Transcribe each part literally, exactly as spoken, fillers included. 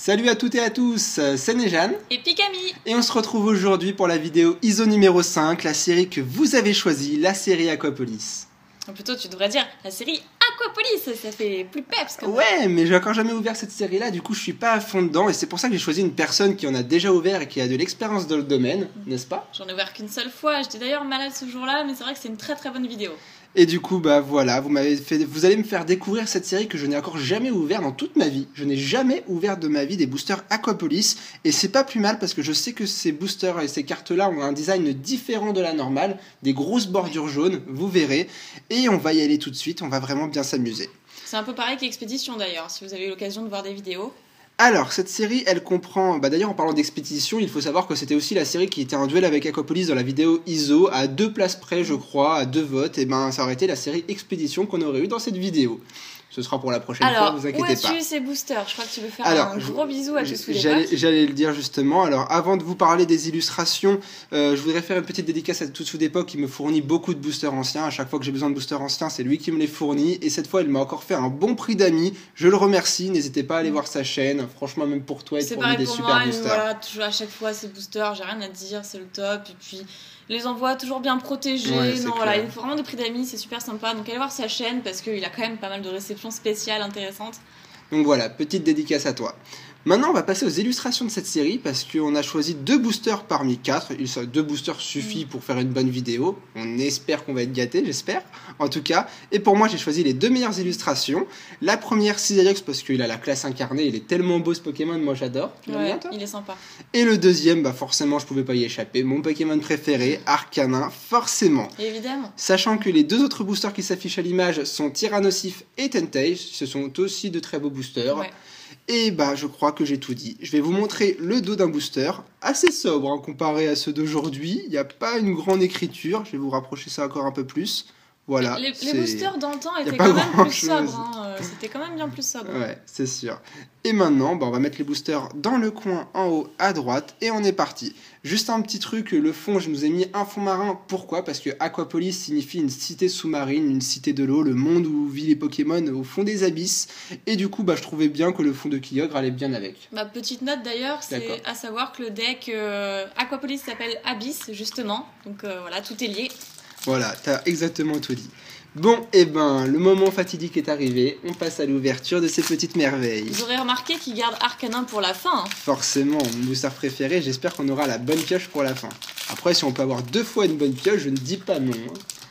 Salut à toutes et à tous, c'est Nejane et Pikami. Et on se retrouve aujourd'hui pour la vidéo I S O numéro cinq, la série que vous avez choisie, la série Aquapolis. Ou plutôt tu devrais dire la série Aquapolis, ça fait plus peps comme Ouais, mais j'ai encore jamais ouvert cette série-là, du coup je suis pas à fond dedans et c'est pour ça que j'ai choisi une personne qui en a déjà ouvert et qui a de l'expérience dans le domaine, mmh. n'est-ce pas? J'en ai ouvert qu'une seule fois, j'étais d'ailleurs malade ce jour-là, mais c'est vrai que c'est une très très bonne vidéo. Et du coup, bah voilà, vous m'avez fait, vous allez me faire découvrir cette série que je n'ai encore jamais ouvert dans toute ma vie. Je n'ai jamais ouvert de ma vie des boosters Aquapolis, et c'est pas plus mal parce que je sais que ces boosters et ces cartes-là ont un design différent de la normale, des grosses bordures jaunes, vous verrez, et on va y aller tout de suite, on va vraiment bien s'amuser. C'est un peu pareil qu'Expédition d'ailleurs, si vous avez eu l'occasion de voir des vidéos. Alors, cette série, elle comprend... Bah d'ailleurs, en parlant d'expédition, il faut savoir que c'était aussi la série qui était en duel avec Aquapolis dans la vidéo I S O, à deux places près, je crois, à deux votes, et ben ça aurait été la série Expédition qu'on aurait eu dans cette vidéo. Ce sera pour la prochaine Alors, fois, vous inquiétez où as-tu pas. eu ces boosters? Je crois que tu veux faire Alors, un gros bisou à tous sous les j'allais, poches. j'allais le dire justement. Alors, avant de vous parler des illustrations, euh, je voudrais faire une petite dédicace à Tout sous d'époque qui me fournit beaucoup de boosters anciens. À chaque fois que j'ai besoin de boosters anciens, c'est lui qui me les fournit. Et cette fois, il m'a encore fait un bon prix d'amis. Je le remercie. N'hésitez pas à aller voir sa chaîne. Franchement, même pour toi, il te fournit des pour super moi, boosters. Voilà, toujours à chaque fois, ces boosters, j'ai rien à dire, c'est le top. Et puis... les envois toujours bien protégés, ouais, non, clair. voilà, il faut vraiment des prix d'amis, c'est super sympa. Donc allez voir sa chaîne parce qu'il a quand même pas mal de réceptions spéciales intéressantes. Donc voilà, petite dédicace à toi. Maintenant, on va passer aux illustrations de cette série parce qu'on a choisi deux boosters parmi quatre. Deux boosters suffit pour faire une bonne vidéo. On espère qu'on va être gâtés, j'espère. En tout cas, et pour moi, j'ai choisi les deux meilleures illustrations. La première, Caesariox, parce qu'il a la classe incarnée. Il est tellement beau ce Pokémon, moi j'adore. Ouais, bien, il est sympa. Et le deuxième, bah forcément, je pouvais pas y échapper. Mon Pokémon préféré, Arcanin, forcément. Évidemment. Sachant que les deux autres boosters qui s'affichent à l'image sont Tyrannosif et Tentage. Ce sont aussi de très beaux boosters. Ouais. Et bah je crois que j'ai tout dit. Je vais vous montrer le dos d'un booster, assez sobre hein, comparé à ceux d'aujourd'hui. Il n'y a pas une grande écriture, je vais vous rapprocher ça encore un peu plus. Voilà. Les, les boosters dans le temps étaient quand même plus chose. sobres, hein. C'était quand même bien plus sobre. Ouais, c'est sûr. Et maintenant, bah, on va mettre les boosters dans le coin en haut à droite et on est parti. Juste un petit truc, le fond, je nous ai mis un fond marin. Pourquoi? Parce que Aquapolis signifie une cité sous-marine, une cité de l'eau, le monde où vivent les Pokémon au fond des abysses. Et du coup, bah, je trouvais bien que le fond de Kyogre allait bien avec. Ma petite note d'ailleurs, c'est D'accord. à savoir que le deck euh, Aquapolis s'appelle Abyss, justement. Donc euh, voilà, tout est lié. Voilà, t'as exactement tout dit. Bon, et ben, le moment fatidique est arrivé. On passe à l'ouverture de ces petites merveilles. Vous aurez remarqué qu'il garde Arcanin pour la fin. Hein. Forcément, mon booster préféré. J'espère qu'on aura la bonne pioche pour la fin. Après, si on peut avoir deux fois une bonne pioche, je ne dis pas non.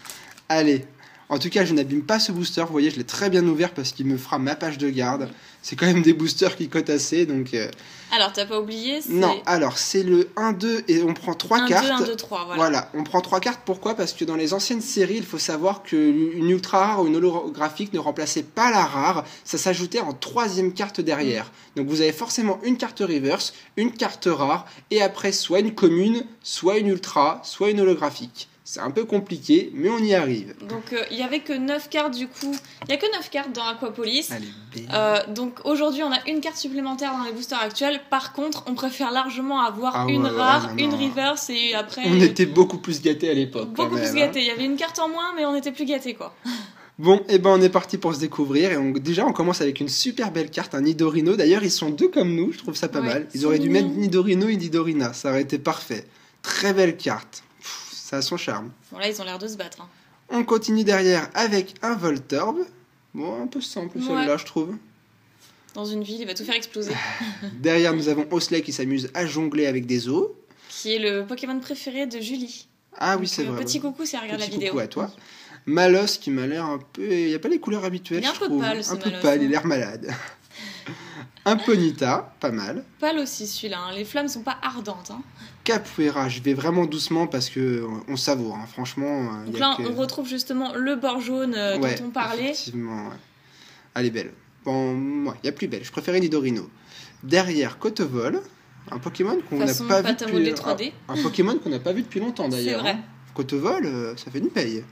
Allez. En tout cas, je n'abîme pas ce booster. Vous voyez, je l'ai très bien ouvert parce qu'il me fera ma page de garde. C'est quand même des boosters qui cotent assez, donc... Euh... Alors, t'as pas oublié, c'est... Non, alors, c'est le un deux et on prend trois cartes. un deux, un deux, trois, voilà. Voilà, on prend trois cartes. Pourquoi? Parce que dans les anciennes séries, il faut savoir qu'une ultra rare ou une holographique ne remplaçait pas la rare. Ça s'ajoutait en troisième carte derrière. Mmh. Donc, vous avez forcément une carte reverse, une carte rare, et après, soit une commune, soit une ultra, soit une holographique. C'est un peu compliqué, mais on y arrive. Donc, il euh, n'y avait que neuf cartes du coup. Il n'y a que neuf cartes dans Aquapolis. Allez, euh, donc, aujourd'hui, on a une carte supplémentaire dans les boosters actuels. Par contre, on préfère largement avoir ah, une ouais, rare, ouais, non, non. une reverse et après... On était beaucoup plus gâtés à l'époque. Beaucoup même, plus gâtés. Hein. Il y avait une carte en moins, mais on était plus gâtés, quoi. Bon, et eh ben on est parti pour se découvrir. Et on, déjà, on commence avec une super belle carte, un Nidorino. D'ailleurs, ils sont deux comme nous, je trouve ça pas ouais, mal. Ils auraient dû mettre Nidorino et Nidorina. Ça aurait été parfait. Très belle carte. Ça a son charme. Bon là, ils ont l'air de se battre. Hein. On continue derrière avec un Voltorb. Bon, un peu simple ouais. celui-là, je trouve. Dans une ville, il va tout faire exploser. Derrière, nous avons Osley qui s'amuse à jongler avec des os. Qui est le Pokémon préféré de Julie. Ah oui, c'est vrai. Petit coucou si elle regarde la vidéo. Petit coucou à toi. Malos qui m'a l'air un peu... Il n'y a pas les couleurs habituelles, il est un je peu trouve. pâle, un peu Malos, pâle, hein. il a l'air malade. Un Ponyta, pas mal. Pâle aussi celui-là, hein. Les flammes sont pas ardentes. Hein. Capoeira, je vais vraiment doucement parce que on savoure, hein. Franchement. Donc là, que... on retrouve justement le bord jaune euh, ouais, dont on parlait. Effectivement, ouais. Elle est belle. Bon, il y a plus belle. Je préférais Nidorino. Derrière, Kotovol, un Pokémon qu'on n'a pas vu depuis. trois D. Un, un Pokémon qu'on n'a pas vu depuis longtemps d'ailleurs. C'est vrai. Hein. Kotovol, euh, ça fait une paye.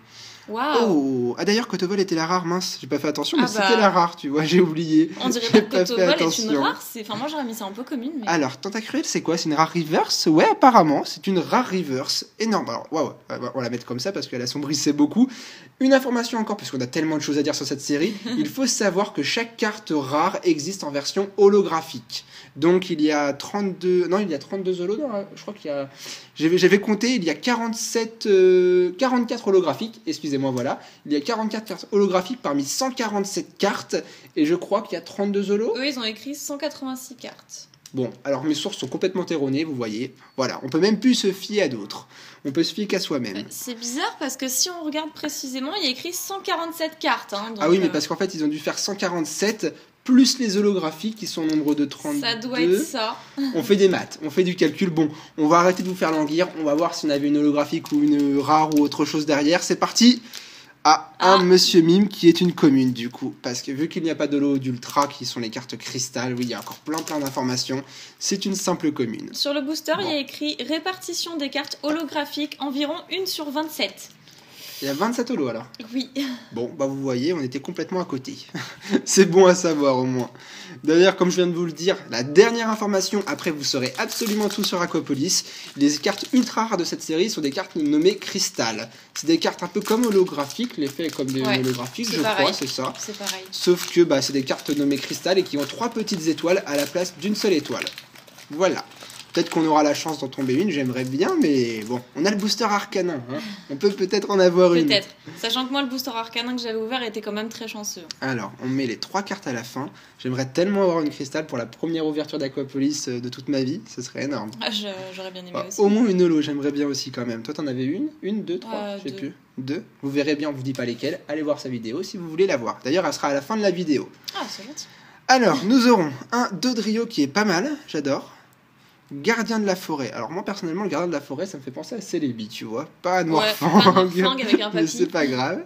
Waouh. Oh, ah d'ailleurs, Cotobol était la rare, mince, j'ai pas fait attention, mais Ah bah. c'était la rare, tu vois, j'ai oublié. On dirait J'ai pas que pas fait Cotobol est attention. une rare. C'est... Enfin, moi j'aurais mis ça un peu commune. Mais... Alors, Tentacruel, c'est quoi? C'est une rare reverse? Ouais, apparemment, c'est une rare reverse énorme. Alors, waouh, on va la mettre comme ça parce qu'elle assombrissait beaucoup. Une information encore, puisqu'on a tellement de choses à dire sur cette série, il faut savoir que chaque carte rare existe en version holographique. Donc, il y a trente-deux... Non, il y a trente-deux holos, non, je crois qu'il y a... J'avais, j'avais compté, il y a quarante-sept, euh, quarante-quatre holographiques, excusez-moi, voilà. Il y a quarante-quatre cartes holographiques parmi cent quarante-sept cartes, et je crois qu'il y a trente-deux holos. Eux, ils ont écrit cent quatre-vingt-six cartes. Bon, alors mes sources sont complètement erronées, vous voyez. Voilà, on peut même plus se fier à d'autres. On peut se fier qu'à soi-même. C'est bizarre parce que si on regarde précisément, il y a écrit cent quarante-sept cartes. Hein, donc, ah oui, mais euh... parce qu'en fait, ils ont dû faire cent quarante-sept... plus les holographiques qui sont au nombre de trente-deux. Ça doit être ça. On fait des maths, on fait du calcul. Bon, on va arrêter de vous faire languir. On va voir si on avait une holographique ou une rare ou autre chose derrière. C'est parti. Ah, Ah. un Monsieur Mime qui est une commune du coup. Parce que vu qu'il n'y a pas d'holo d'ultra qui sont les cartes cristal, oui, il y a encore plein plein d'informations. C'est une simple commune. Sur le booster, Bon. il y a écrit répartition des cartes holographiques environ une sur vingt-sept. Il y a vingt-sept holos alors. Oui. Bon, bah vous voyez, on était complètement à côté. C'est bon à savoir au moins. D'ailleurs, comme je viens de vous le dire, la dernière information, après vous saurez absolument tout sur Aquapolis, les cartes ultra rares de cette série sont des cartes nommées cristal. C'est des cartes un peu comme holographiques, l'effet est comme des Ouais, holographiques, c'est je pareil. crois, c'est ça. C'est pareil. Sauf que bah, c'est des cartes nommées cristal et qui ont trois petites étoiles à la place d'une seule étoile. Voilà. Peut-être qu'on aura la chance d'en tomber une, j'aimerais bien, mais bon, on a le booster arcanin, hein. On peut peut-être en avoir une. Peut-être. Sachant que moi, le booster arcanin que j'avais ouvert était quand même très chanceux. Alors, on met les trois cartes à la fin. J'aimerais tellement avoir une cristal pour la première ouverture d'Aquapolis euh, de toute ma vie, ce serait énorme. Ah, je- j'aurais bien aimé Ah, aussi. au moins une holo, j'aimerais bien aussi quand même. Toi, t'en avais une Une, deux, trois Euh, Je sais deux. plus. Deux. Vous verrez bien, on vous dit pas lesquelles. Allez voir sa vidéo si vous voulez la voir. D'ailleurs, elle sera à la fin de la vidéo. Ah, c'est gentil. Alors, nous aurons un Dodrio qui est pas mal, j'adore. Gardien de la forêt. Alors moi personnellement le gardien de la forêt ça me fait penser à Celebi, tu vois, pas à Ouais, Noirfang, pas Noirfang avec un mais papy. c'est pas grave.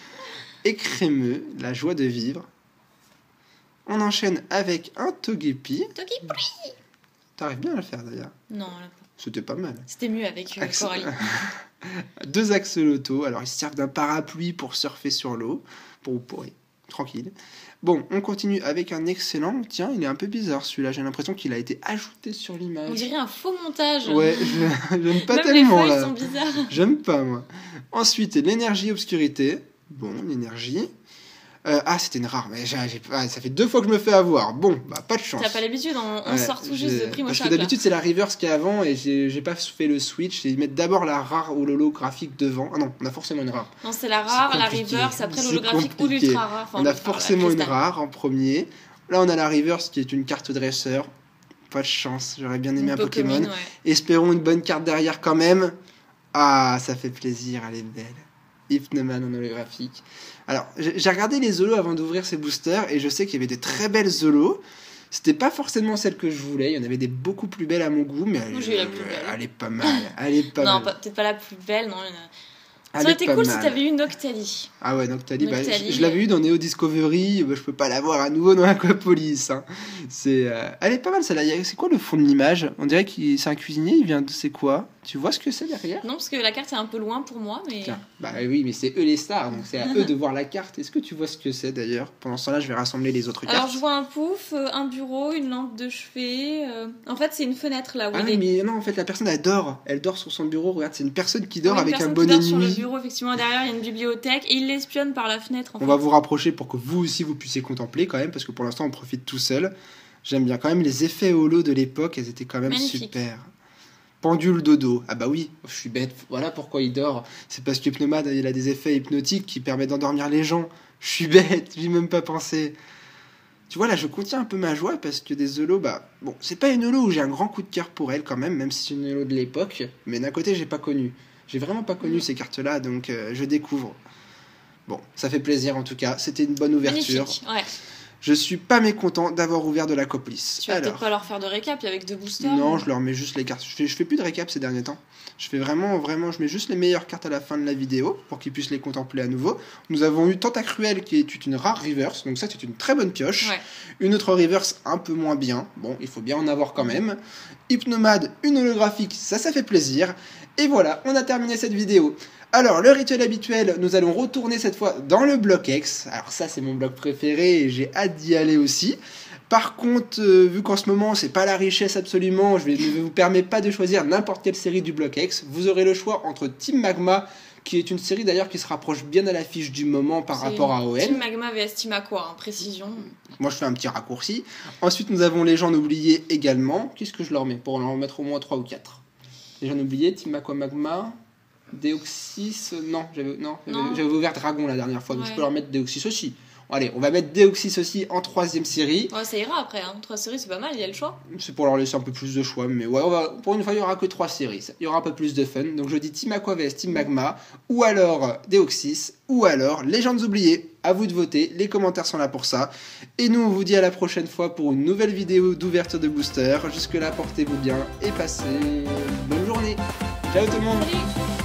Écrémeux, la joie de vivre. On enchaîne avec un Togepi. Togepi. T'arrives bien à le faire d'ailleurs. Non, là, pas. C'était pas mal. C'était mieux avec euh, Axe- Coralie. Deux axolotls. Alors ils servent d'un parapluie pour surfer sur l'eau, pour pour tranquille. Bon, on continue avec un excellent. Tiens, il est un peu bizarre celui-là. J'ai l'impression qu'il a été ajouté sur l'image. On dirait un faux montage. Ouais, je- j'aime pas Même tellement les feuilles là. sont bizarres. J'aime pas moi. Ensuite, l'énergie obscurité. Bon, l'énergie. Euh, ah, c'était une rare, mais j'ai, j'ai- ah, ça fait deux fois que je me fais avoir. Bon, bah pas de chance. T'as pas l'habitude, on, on Ouais, sort tout juste j'ai- de Primo Parce que Choc, là. d'habitude, c'est la reverse qui est avant et j'ai, j'ai pas fait le switch. Ils mettent d'abord la rare ou l'holographique devant. Ah non, on a forcément une rare. Non, c'est la rare, C'est la compliqué. reverse, après C'est l'holographique ou compliqué. l'ultra rare. Enfin, on a l'ultra, la forcément une cristal. rare en premier. Là, on a la reverse qui est une carte dresseur. Pas de chance, j'aurais bien aimé Une un Pokémon. Pokémon, ouais. Espérons une bonne carte derrière quand même. Ah, ça fait plaisir, elle est belle. Hypnoman en holographique. Alors, j'ai j'ai regardé les holos avant d'ouvrir ces boosters et je sais qu'il y avait des très belles holos. C'était pas forcément celle que je voulais. Il y en avait des beaucoup plus belles à mon goût, mais elle, Moi, j'ai eu la plus belle. elle est pas mal. Elle est pas Non, mal. pas- peut-être pas la plus belle, non. il y en a- Elle Ça aurait est été pas cool mal. si t'avais eu Noctali. Ah ouais, Noctali, bah, Noctali, je, je l'avais euh. eu dans Neo Discovery, bah, je peux pas l'avoir à nouveau dans Aquapolis. Hein. C'est, euh, elle est pas mal celle-là. Il y a- C'est quoi le fond de l'image? On dirait que c'est un cuisinier, il vient de. C'est quoi? Tu vois ce que c'est derrière? Non, parce que la carte est un peu loin pour moi, mais. Tiens, bah oui, mais c'est eux les stars, donc c'est à eux de voir la carte. Est-ce que tu vois ce que c'est d'ailleurs? Pendant ce temps-là, je vais rassembler les autres Alors, cartes. je vois un pouf, euh, un bureau, une lampe de chevet. euh, En fait, c'est une fenêtre là où Ah il oui, est. mais non, en fait, la personne elle dort. Elle dort sur son bureau. Regarde, c'est une personne qui dort Oui, une avec un personne qui bonnet dort de sur le nuit. bureau, effectivement, derrière, il y a une bibliothèque et il l'espionne par la fenêtre. En On fait. va vous rapprocher pour que vous aussi vous puissiez contempler quand même, parce que pour l'instant on profite tout seul. J'aime bien quand même les effets holo de l'époque, elles étaient quand même Magnifique. super. Pendule dodo. Ah bah oui, je suis bête. Voilà pourquoi il dort. C'est parce que Hypnomad, il a des effets hypnotiques qui permettent d'endormir les gens. Je suis bête, j'y ai même pas pensé. Tu vois, là, je contiens un peu ma joie parce que des holos, bah, bon, c'est pas une holo où j'ai un grand coup de cœur pour elle quand même, même si c'est une holo de l'époque, mais d'un côté, j'ai pas connu. J'ai vraiment pas connu Mhm. ces cartes-là, donc euh, je découvre. Bon, ça fait plaisir en tout cas. C'était une bonne ouverture. Magnifique, ouais. Je suis pas mécontent d'avoir ouvert de la Coplice. Tu vas Alors, peut-être pas leur faire de récap avec deux boosters. non, ou... je leur mets juste les cartes. Je fais, je fais plus de récap ces derniers temps. Je fais vraiment, vraiment, je mets juste les meilleures cartes à la fin de la vidéo pour qu'ils puissent les contempler à nouveau. Nous avons eu Tentacruel qui est une rare reverse, donc ça c'est une très bonne pioche. Ouais. Une autre reverse un peu moins bien, bon, il faut bien en avoir quand même. Hypnomade, une holographique, ça, ça fait plaisir. Et voilà, on a terminé cette vidéo. Alors, le rituel habituel, nous allons retourner cette fois dans le bloc X. Alors ça, c'est mon bloc préféré et j'ai hâte d'y aller aussi. Par contre, euh, vu qu'en ce moment, c'est pas la richesse absolument, je vais- ne vous permets pas de choisir n'importe quelle série du bloc X. Vous aurez le choix entre Team Magma, qui est une série d'ailleurs qui se rapproche bien à l'affiche du moment par C'est rapport à O L. Team Magma vs Team Aqua, hein, précision. Moi, je fais un petit raccourci. Ensuite, nous avons les gens oubliés également. Qu'est-ce que je leur mets pour en mettre au moins trois ou quatre? Les gens oubliés, Team Aqua Magma, Deoxys, euh, non, j'avais non, j'avais- Non. j'avais ouvert Dragon la dernière fois, donc Ouais. je peux leur mettre Deoxys aussi. Bon, allez, on va mettre Deoxys aussi en troisième série. Ouais, ça ira après, hein. Trois séries, c'est pas mal, il y a le choix. C'est pour leur laisser un peu plus de choix, mais ouais, on va, pour une fois, il n'y aura que trois séries. Il y aura un peu plus de fun. Donc je dis Team Aqua vs Team Magma, ou alors Deoxys, ou alors Légendes oubliées. À vous de voter, les commentaires sont là pour ça. Et nous, on vous dit à la prochaine fois pour une nouvelle vidéo d'ouverture de booster. Jusque-là, portez-vous bien et passez une bonne journée. Ciao tout le monde. Salut.